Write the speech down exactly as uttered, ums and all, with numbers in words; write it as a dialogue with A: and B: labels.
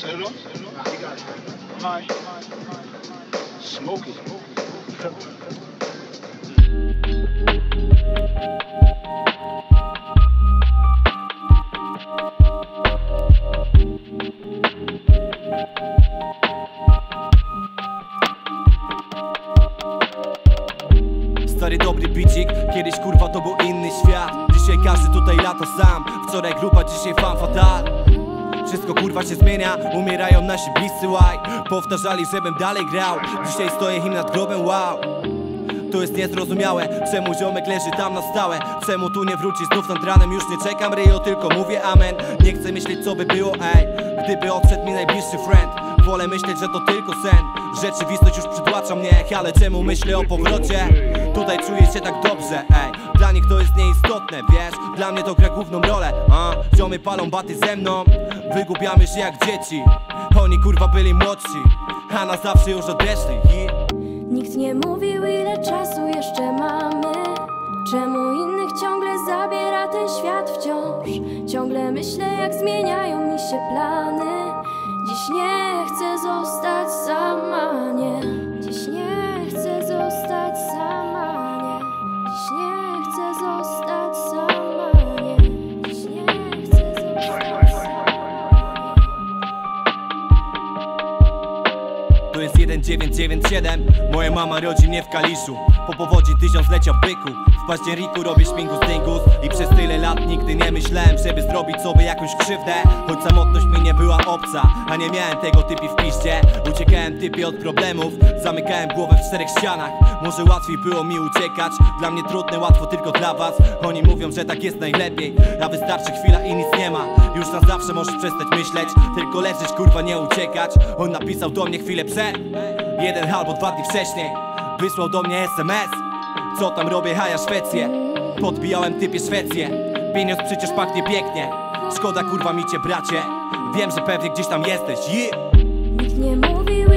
A: Serio? Alright. Smoke it.
B: Stary dobry bicik, kiedyś kurwa to był inny świat. Dzisiaj każdy tutaj lata sam, wczoraj grupa, dzisiaj fan fatal. Wszystko kurwa się zmienia, umierają nasi bliscy, łaj. Powtarzali, żebym dalej grał, dzisiaj stoję im nad grobem, wow. To jest niezrozumiałe, czemu ziomek leży tam na stałe. Czemu tu nie wróci znów nad ranem, już nie czekam ryjo, tylko mówię amen. Nie chcę myśleć co by było, ej, gdyby odszedł mi najbliższy friend. Wolę myśleć, że to tylko sen, rzeczywistość już przytłacza mnie. Ale czemu myślę o powrocie? Tutaj czuję się tak dobrze, ej. Dla nich to jest nieistotne, wiesz, dla mnie to gra główną rolę, a ziomy palą baty ze mną, wygubiamy się jak dzieci. Oni kurwa byli młodsi, a na zawsze już odeszli.
C: Nikt nie mówił, ile czasu jeszcze mamy. Czemu innych ciągle zabiera ten świat wciąż? Ciągle myślę, jak zmieniają mi się plany. Dziś nie chcę zostać sama, nie. Dziś nie chcę zostać sama, nie. Dziś nie chcę zostać sama, nie. Dziś nie chcę zostać sama, nie.
B: To jest jeden dziewięć dziewięć siedem, moja mama rodzi mnie w Kaliszu. Po powodzi tysiąclecia byku, w październiku robię śmigus dyngus. I przez tyle lat nigdy nie myślałem, żeby zrobić sobie jakąś krzywdę. Choć samotność mi nie była obca, a nie miałem tego typi w piździe. Uciekałem typie od problemów, zamykałem głowę w czterech ścianach. Może łatwiej było mi uciekać, dla mnie trudne, łatwo tylko dla was. Oni mówią, że tak jest najlepiej, a wystarczy chwila i nic nie ma. Już na zawsze możesz przestać myśleć, tylko leżeć kurwa, nie uciekać. On napisał do mnie chwilę przed, jeden albo dwa dni wcześniej. Wysłał do mnie es em es, co tam robię, a ja Szwecję. Podbijałem typie Szwecję, pieniądz przecież pachnie pięknie. Szkoda kurwa mi cię bracie, wiem, że pewnie gdzieś tam jesteś, yeah.
C: Nikt nie mówił,